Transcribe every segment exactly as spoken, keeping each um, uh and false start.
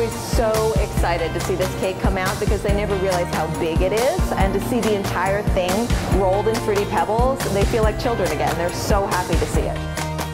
always so excited to see this cake come out because they never realize how big it is, and to see the entire thing rolled in Fruity Pebbles, they feel like children again. They're so happy to see it.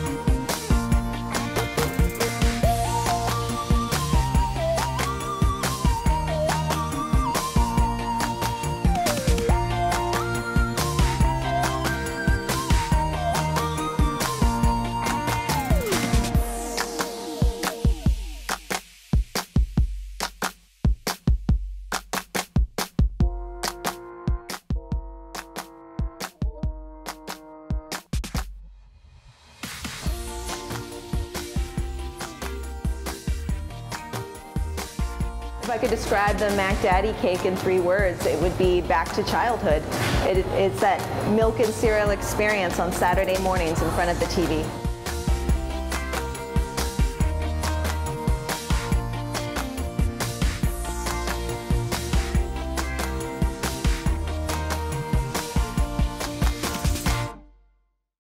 If I could describe the Mac Daddy cake in three words, it would be back to childhood. It, it's that milk and cereal experience on Saturday mornings in front of the T V.